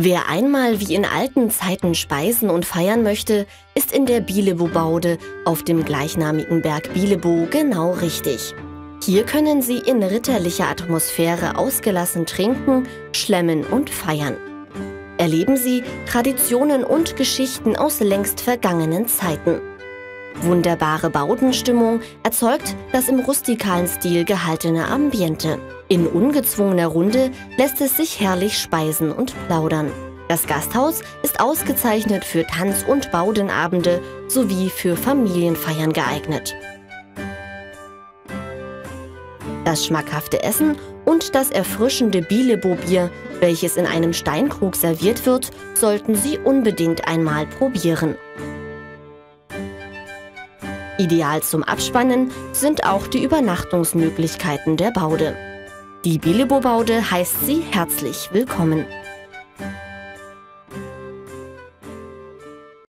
Wer einmal wie in alten Zeiten speisen und feiern möchte, ist in der Bilebobaude auf dem gleichnamigen Berg Bilebo genau richtig. Hier können Sie in ritterlicher Atmosphäre ausgelassen trinken, schlemmen und feiern. Erleben Sie Traditionen und Geschichten aus längst vergangenen Zeiten. Wunderbare Baudenstimmung erzeugt das im rustikalen Stil gehaltene Ambiente. In ungezwungener Runde lässt es sich herrlich speisen und plaudern. Das Gasthaus ist ausgezeichnet für Tanz- und Baudenabende sowie für Familienfeiern geeignet. Das schmackhafte Essen und das erfrischende Bilebo-Bier, welches in einem Steinkrug serviert wird, sollten Sie unbedingt einmal probieren. Ideal zum Abspannen sind auch die Übernachtungsmöglichkeiten der Baude. Die Bilebo-Baude heißt Sie herzlich willkommen.